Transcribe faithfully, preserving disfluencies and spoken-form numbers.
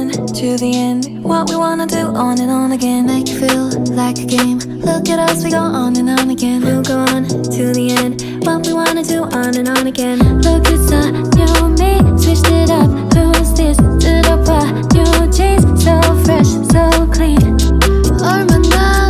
on to the end. What we wanna do on and on again. Make you feel like a game. Look at us, we go on and on again. We'll go on to the end. What we wanna do on and on again. Look, it's a new me, switched it up. Lose this, did up a new jeans. So fresh, so clean. 얼마나